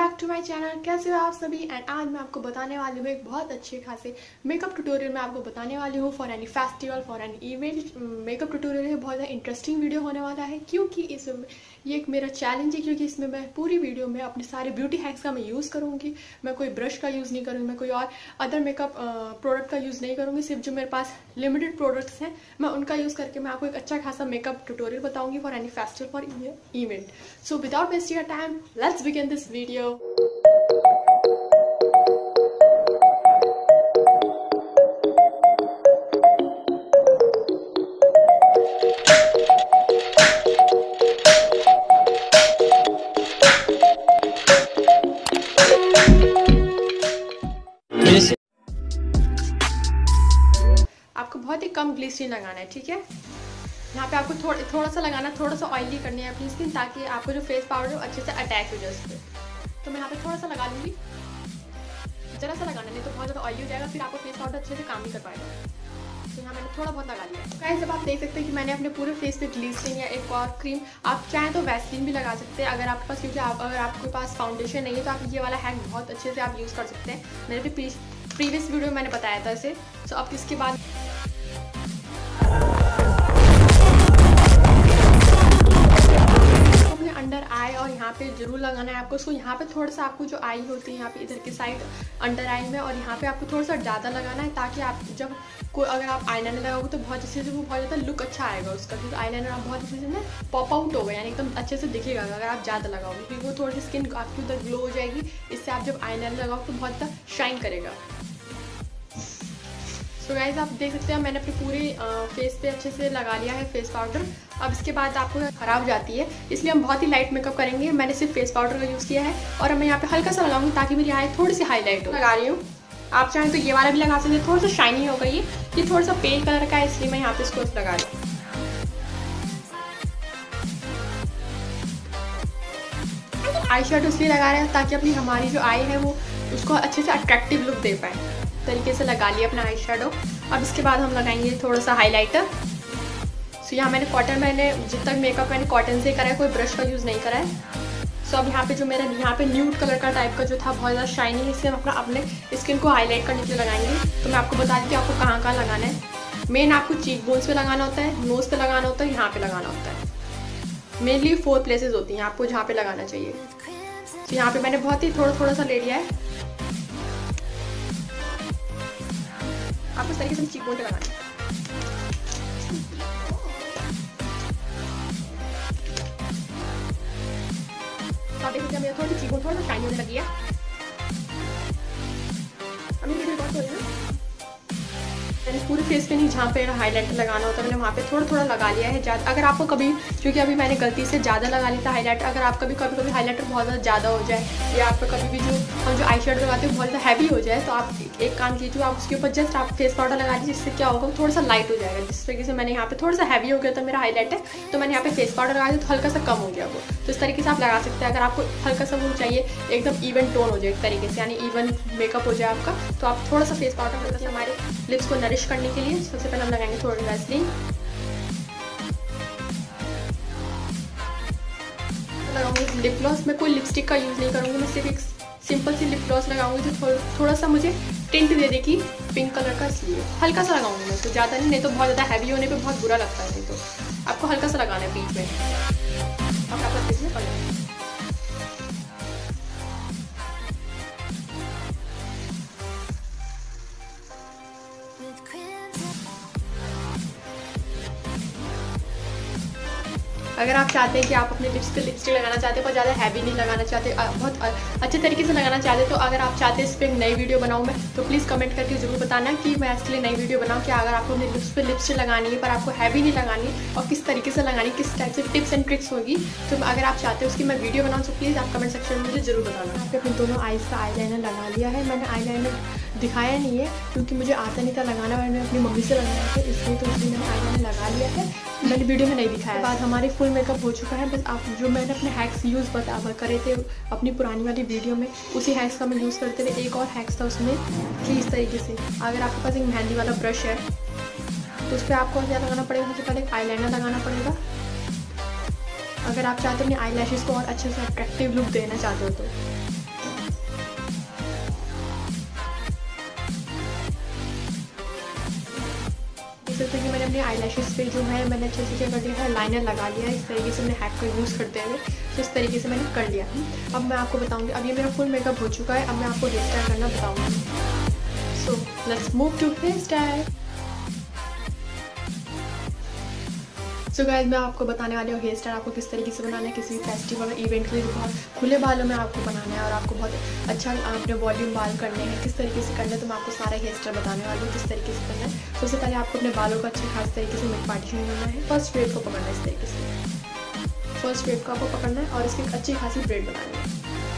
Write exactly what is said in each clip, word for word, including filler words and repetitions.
Back to my channel. कैसे हो आप सभी। एंड आज मैं आपको बताने वाली हूँ एक बहुत अच्छे खासे मेकअप ट्यूटोरियल। मैं आपको बताने वाली हूँ for any festival, for any event. Makeup tutorial है, बहुत ज़्यादा इंटरेस्टिंग वीडियो होने वाला है क्योंकि इसमें ये एक मेरा चैलेंज है, क्योंकि इसमें मैं पूरी वीडियो में अपने सारे ब्यूटी हैक्स का मैं यूज़ करूँगी। मैं कोई ब्रश का यूज़ नहीं करूँगी, मैं कोई और अदर मेकअप प्रोडक्ट का यूज़ नहीं करूँगी। सिर्फ जो मेरे पास लिमिटेड प्रोडक्ट्स हैं मैं उनका यूज़ करके मैं आपको एक अच्छा खासा मेकअप ट्यूटोरियल बताऊँगी for any festival, for any. So without wasting your time, let's begin this video. आपको बहुत ही कम ग्लिसरीन लगाना है, ठीक है। यहाँ पे आपको थोड़ा थोड़ा सा लगाना, थोड़ा सा ऑयली करनी है अपनी स्किन, ताकि आपको जो फेस पाउडर अच्छे से अटैक हो जाए उस पर। तो मैं यहाँ पे थोड़ा सा लगा लूँगी, जरा सा लगाना, नहीं तो बहुत ज़्यादा ऑयली हो जाएगा, फिर आपको फेस पाउडर अच्छे से काम नहीं कर पाएगा। तो यहाँ मैंने थोड़ा बहुत लगा लिया है। गाइस, जब आप देख सकते हैं कि मैंने अपने पूरे फेस पे ग्लिसरीन या एक और क्रीम, आप चाहें तो वैसलीन भी लगा सकते हैं अगर आपके पास, क्योंकि आप अगर आपके पास फाउंडेशन नहीं है तो आप ये वाला हैक बहुत अच्छे से आप यूज़ कर सकते हैं। मेरे भी प्रीवियस वीडियो में मैंने बताया था इसे। सो अब इसके बाद अंडर आई और यहाँ पे जरूर लगाना है आपको उसको। यहाँ पे थोड़ा सा आपको जो आई होती है यहाँ पे इधर की साइड अंडर आई में, और यहाँ पे आपको थोड़ा सा ज़्यादा लगाना है, ताकि आप जब कोई अगर आप आईलाइनर लगाओगे तो बहुत अच्छे से वो बहुत ज़्यादा लुक अच्छा आएगा उसका, क्योंकि आईलाइनर आप बहुत अच्छे से ना पॉप आउट होगा, यानी एकदम अच्छे से दिखेगा अगर आप ज़्यादा लगाओगे, क्योंकि वो थोड़ी सी स्किन आपकी उधर ग्लो हो जाएगी। इससे आप जब आईलाइनर लगाओ तो बहुत ज़्यादा शाइन करेगा। सो गाइस, आप देख सकते हैं मैंने अपने पूरे फेस पे अच्छे से लगा लिया है फेस पाउडर। अब इसके बाद आपको खराब जाती है, इसलिए हम बहुत ही लाइट मेकअप करेंगे। मैंने सिर्फ फेस पाउडर का यूज़ किया है और अब मैं यहाँ पे हल्का सा लगाऊंगी ताकि मेरी आई थोड़ी सी हाईलाइट हो। लगा रही हूँ, आप चाहें तो ये वाला भी लगा सकते हैं, थोड़ा सा शाइनी होगा। ये ये थोड़ा सा पेल कलर का है, इसलिए मैं यहाँ पे इसको लगा रही हूँ। आई शेडो इसलिए लगा रहे हैं ताकि अपनी हमारी जो आई है वो उसको अच्छे से अट्रैक्टिव लुक दे पाए। तरीके से लगा लिया अपना आई शेडो। अब इसके बाद हम लगाएंगे थोड़ा सा हाइलाइटर। सो यहाँ मैंने कॉटन, मैंने जितना मेकअप मैंने कॉटन से करा है, कोई ब्रश का यूज़ नहीं करा है। सो अब यहाँ पे जो मेरा यहाँ पे न्यूड कलर का टाइप का जो था बहुत ज़्यादा शाइनी है, इससे हम अपना अपने स्किन को हाईलाइट करने के लिए लगाएंगे। तो मैं आपको बता दी कि आपको कहाँ कहाँ लगाना है। मेन आपको चीक बोन्स पे लगाना होता है, नोज़ पे लगाना होता है, यहाँ पे लगाना होता है। मेनली फोर प्लेसेस होती हैं आपको जहाँ पे लगाना चाहिए। तो यहाँ पे मैंने बहुत ही थोड़ा थोड़ा सा ले लिया है। आपको इस तरीके से चीक बोन पे लगाना है। तो आप देख सकते हैं मेरा थोड़ी सी चीक बोन थोड़ा सा शाइनी होने लगी है। अभी वीडियो रिकॉर्ड हो रही है। मैंने पूरे फेस पे नहीं, जहाँ पे हाईलाइटर लगाना होता है मैंने वहाँ पे थोड़ा थोड़ा लगा लिया है ज़्यादा। अगर आपको कभी, क्योंकि अभी मैंने गलती से ज़्यादा लगा लिया था हाईलाइटर, अगर आप कभी कभी कभी हाईलाइटर बहुत ज़्यादा ज़्यादा हो जाए, या आपको कभी भी जो हम जो आई शेडो लगाते हैं बहुत ज़्यादा हैवी हो जाए, तो आप एक काम कीजिए, आप उसके ऊपर जस्ट आप फेस पाउडर लगा दीजिए। जिससे क्या होगा, थोड़ा सा लाइट हो जाएगा। जिस तरीके से मैंने यहाँ पे थोड़ा सा हैवी हो गया था मेरा हाईलाइटर, तो मैंने यहाँ पे फेस पाउडर लगा दिया तो हल्का सा कम हो गया वो। तो इस तरीके से आप लगा सकते हैं। अगर आपको हल्का सा वो चाहिए, एकदम इवन टोन हो जाए एक तरीके से, यानी इवन मेकअप हो जाए आपका, तो आप थोड़ा सा फेस पाउडर लगाते हैं हमारे लिप्स को नरिश करने के लिए। सबसे पहले हम लगाएंगे थोड़ी वैसलीन, लगाऊंगी लिप ग्लॉस। मैं कोई लिपस्टिक का यूज़ नहीं करूँगी, मैं सिर्फ एक सिंपल सी लिप ग्लॉस लगाऊंगी जो थो, थोड़ा सा मुझे टिंट दे देगी पिंक कलर का, इसलिए हल्का सा लगाऊंगी मैं, तो ज़्यादा नहीं, नहीं तो बहुत ज़्यादा हैवी होने पे बहुत बुरा लगता है। नहीं तो आपको हल्का सा लगाना है बीच में। अब आप देखिए पहले अगर आप चाहते हैं कि आप अपने लिप्स पे लिपस्टिक लगाना चाहते हैं पर ज़्यादा हैवी नहीं लगाना चाहते, बहुत अच्छे तरीके से लगाना चाहते, तो अगर आप चाहते हैं इस पर एक नई वीडियो बनाऊँ मैं, तो प्लीज़ कमेंट करके जरूर बताना कि मैं इसके लिए नई वीडियो बनाऊँ। कि अगर आपको अपने लिप्स पे लिपस्टिक लगानी है पर आपको हैवी नहीं लगानी, और किस तरीके से लगानी, किस टाइप से टिप्स एंड ट्रिक्स होगी, तो अगर आप चाहते हैं उसकी मैं वीडियो बनाऊँ तो प्लीज़ आप कमेंट सेक्शन में मुझे जरूर बताना। आपने अपने दोनों आईज का आई लाइनर लगा लिया है। मैंने आई लाइनर दिखाया नहीं है क्योंकि मुझे आता नहीं था लगाना, मैंने अपनी मम्मी से लगाया था, इसलिए तो इसलिए मैंने आई लाइनर लगा लिया है। मैंने वीडियो में नहीं दिखाया। बाद हमारे फुल मेकअप हो चुका है। बस आप जो मैंने अपने हैक्स यूज़ बता करे थे अपनी पुरानी वाली वीडियो में, उसी हैक्स का मैं यूज़ करते थे। एक और हैक्स था उसमें कि इस तरीके से अगर आपके पास एक मेहंदी वाला ब्रश है तो उस पर आपको क्या लगाना पड़ेगा, सबसे पहले एक आईलाइनर लगाना पड़ेगा। अगर आप चाहते हो अपनी आई लैशेज़ को और अच्छे से अट्रैक्टिव लुक देना चाहते हो तो सकते हैं कि मैंने अपने आई लैशेज़ पे जो है मैंने अच्छे से क्या कर दिया है, लाइनर लगा लिया है। इस तरीके से मैंने हैक का यूज़ करते हुए तो इस तरीके से मैंने कर लिया। अब मैं आपको बताऊँगी, अब ये मेरा फुल मेकअप हो चुका है। अब मैं आपको हेयर स्टाइल करना बताऊँगी। So let's move to hair style. So guys, मैं आपको बताने वाली हूँ हेयर स्टाइल आपको किस तरीके से बनाना है किसी फेस्टिवल इवेंट के लिए। बहुत खुले बालों में आपको बनाना है और आपको बहुत अच्छा अपने वॉल्यूम बाल करने हैं, किस तरीके से करना है। तो मैं आपको सारा हेयर स्टाइल बताने वाली हूँ किस तरीके से करना है। सबसे पहले आपको अपने बालों को अच्छे खास तरीके से मिड पार्टीशन करना है। फर्स्ट वेव को पकड़ना है इस तरीके से, फर्स्ट वेव को आपको पकड़ना है और इसकी अच्छी खासी ब्रेड बनानी है।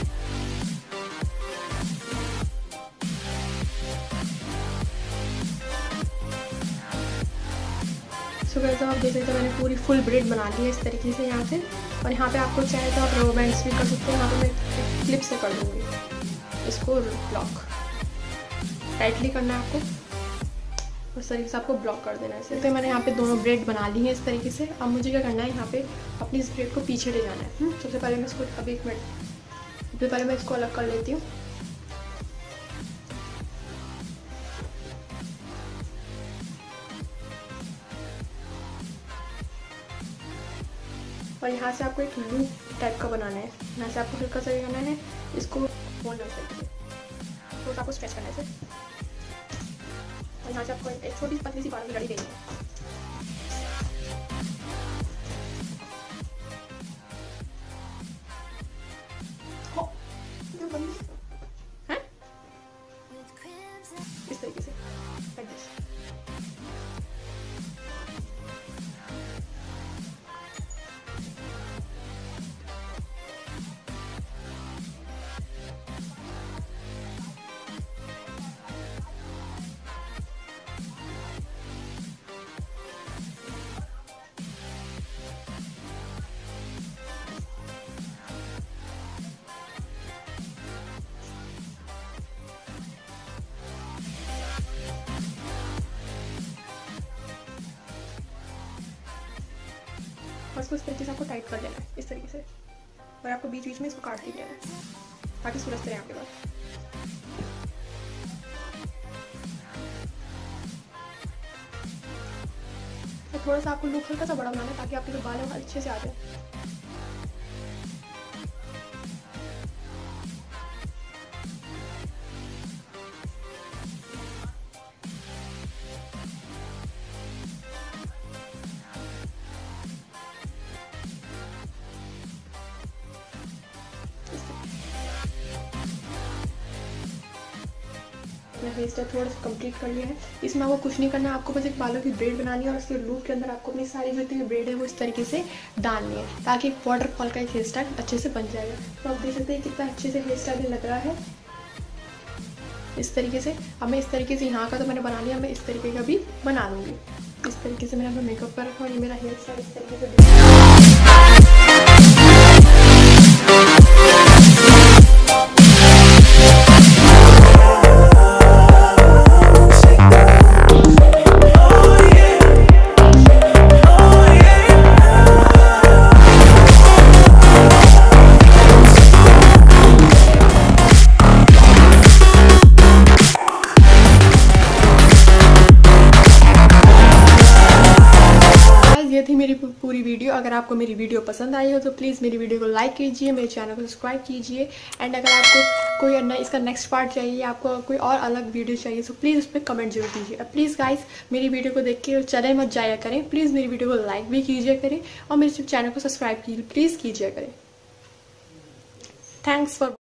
सो गाइस, आप देख सकते हो मैंने पूरी फुल ब्रेड बना ली है इस तरीके से यहाँ से। और यहाँ पे आपको चाहे तो आप रबर बैंड्स भी कर सकते हैं। यहाँ पे मैं क्लिप से कर दूँगी इसको ब्लॉक, टाइटली करना है आपको, उस तरीके से आपको ब्लॉक कर देना है इसे। तो मैंने यहाँ पे दोनों ब्रेड बना ली है इस तरीके से। अब मुझे क्या करना है, यहाँ पे अपनी इस ब्रेड को पीछे ले जाना है। सबसे पहले मैं इसको अभी एक मिनट सबसे पहले मैं इसको अलग कर लेती हूँ। और यहाँ से आपको एक लूप टाइप का बनाना है। यहाँ से आपको हल्का सा करना है, इसको फोल्ड कर सकते हैं तो आपको स्ट्रेच करना है इसे। और यहाँ से आपको एक छोटी पतली सी बाल की लड़ी देनी है। हैं? इस तरीके से और इसको इस तरीके से आपको टाइट कर लेना है इस तरीके से। और आपको बीच बीच में इसको काट ही लेना है ताकि सुरक्षित रहे आपके पास। तो थोड़ा सा आपको लुक हल्का सा बड़ा बनाना है ताकि आपके जो बाल है वो अच्छे से आ जाए। मैं हेयर स्टाइल थोड़ा सा कंप्लीट कर लिया है। इसमें आपको कुछ नहीं करना है, आपको बस एक बालों की ब्रेड बनानी है और उसके लूप के अंदर आपको अपनी सारी जो इतनी ब्रेड है वो इस तरीके से डालनी है ताकि एक वाटरफॉल का एक हेयर स्टाइल अच्छे से बन जाएगा। तो आप देख सकते हैं कितना अच्छे से हेयर स्टाइल लग रहा है इस तरीके से। अब मैं इस तरीके से यहाँ का तो मैंने बना लिया, मैं इस तरीके का भी बना लूँगी। इस तरीके से मैंने अपना मेकअप कर रखा और ये मेरा हेयर स्टाइल इस तरीके से। ये थी मेरी पूरी वीडियो। अगर आपको मेरी वीडियो पसंद आई हो तो प्लीज़ मेरी वीडियो को लाइक कीजिए, मेरे चैनल को सब्सक्राइब कीजिए। एंड अगर आपको कोई अन्य इसका नेक्स्ट पार्ट चाहिए, आपको कोई और अलग वीडियो चाहिए तो प्लीज़ उस पर कमेंट जरूर कीजिए। प्लीज़ गाइस, मेरी वीडियो को देख के चले मत जाया करें, प्लीज़ मेरी वीडियो को लाइक भी कीजिए करें और मेरे चैनल को सब्सक्राइब कीजिए प्लीज़ कीजिए करें। Thanks for